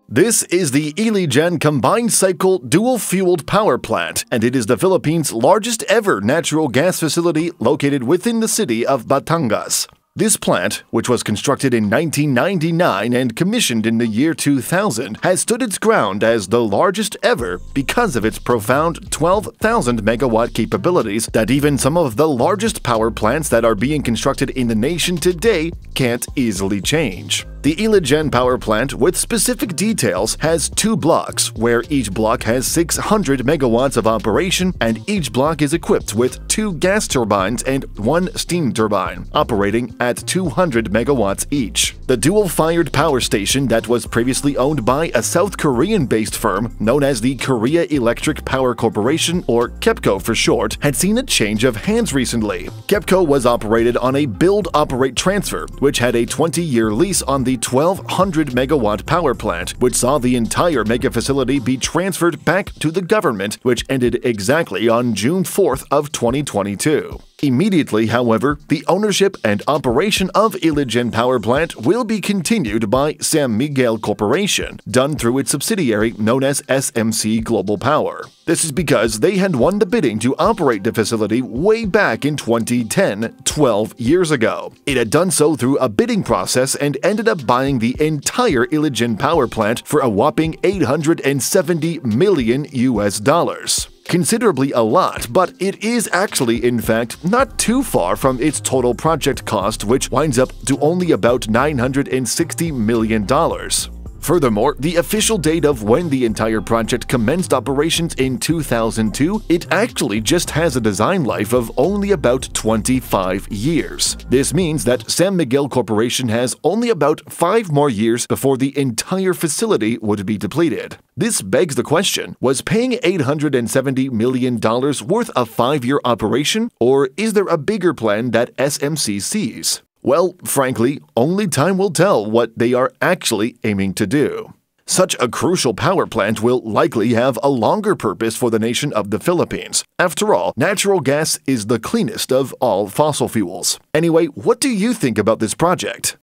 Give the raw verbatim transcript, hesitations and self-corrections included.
This is the Ilijan Combined Cycle dual-fueled power plant, and it is the Philippines' largest ever natural gas facility located within the city of Batangas. This plant, which was constructed in nineteen ninety-nine and commissioned in the year two thousand, has stood its ground as the largest ever because of its profound twelve thousand megawatt capabilities that even some of the largest power plants that are being constructed in the nation today can't easily change. The Ilijan power plant, with specific details, has two blocks, where each block has six hundred megawatts of operation, and each block is equipped with two gas turbines and one steam turbine, operating at two hundred megawatts each. The dual-fired power station that was previously owned by a South Korean-based firm known as the Korea Electric Power Corporation, or KEPCO for short, had seen a change of hands recently. KEPCO was operated on a build-operate-transfer, which had a twenty-year lease on the the twelve hundred megawatt power plant, which saw the entire mega facility be transferred back to the government, which ended exactly on June fourth of twenty twenty-two. Immediately, however, the ownership and operation of Ilijan Power Plant will be continued by San Miguel Corporation, done through its subsidiary known as S M C Global Power. This is because they had won the bidding to operate the facility way back in twenty ten, twelve years ago. It had done so through a bidding process and ended up buying the entire Ilijan Power Plant for a whopping eight hundred seventy million U S dollars. Considerably a lot, but it is actually, in fact, not too far from its total project cost, which winds up to only about nine hundred sixty million dollars. Furthermore, the official date of when the entire project commenced operations in two thousand two, it actually just has a design life of only about twenty-five years. This means that San Miguel Corporation has only about five more years before the entire facility would be depleted. This begs the question, was paying eight hundred seventy million dollars worth a five-year operation, or is there a bigger plan that S M C sees? Well, frankly, only time will tell what they are actually aiming to do. Such a crucial power plant will likely have a longer purpose for the nation of the Philippines. After all, natural gas is the cleanest of all fossil fuels. Anyway, what do you think about this project?